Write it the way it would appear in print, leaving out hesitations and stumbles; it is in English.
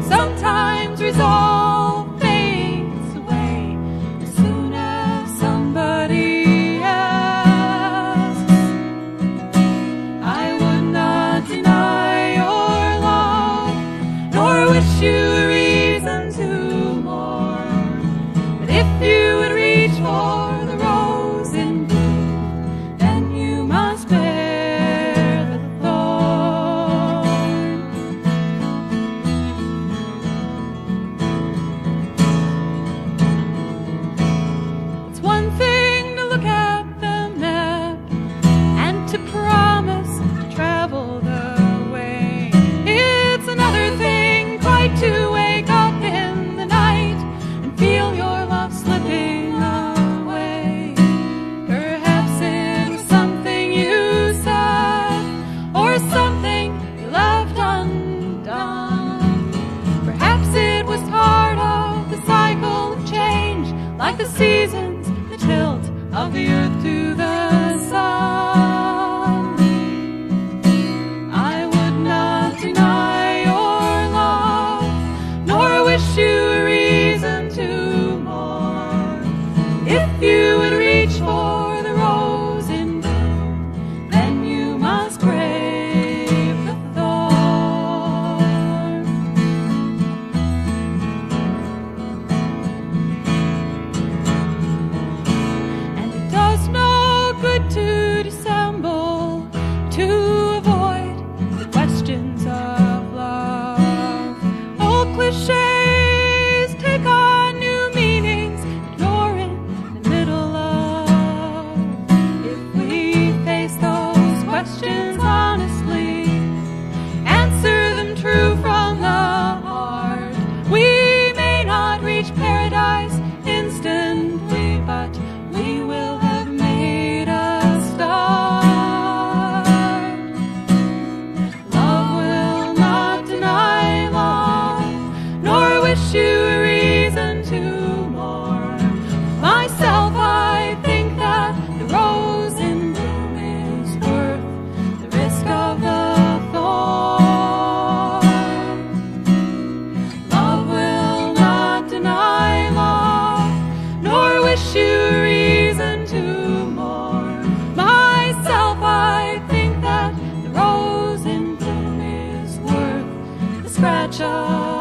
sometimes resolve fades away as soon as somebody asks. I would not deny your love, nor wish you a reason to mourn. But if you would reach for the rose in bloom, then you must bear the thorn. It's one thing to look at the map and to promise to travel the way. It's another thing quite to wake up in the night and feel your love slipping away. Perhaps it was something you said, or something you left undone. Perhaps it was part of the cycle of change, like the seasons, the tilt of the earth to the sun. I would not deny your love, nor wish you a reason to mourn. If you would reach for the rose in bloom, then you must brave the thorn. And it does no good to dissemble, to avoid the questions of love. Old cliches take on new meanings, ignoring the middle of. If we face those questions honestly, answer them true from the heart, we may not reach paradise instantly, but we will have made a start. Love will not deny love, nor wish you a reason to mourn. Myself, I think that the rose in bloom is worth the risk of the thorn. Love will not deny love, nor wish you a reason to mourn. Myself, I think that the rose in bloom is worth the scratch of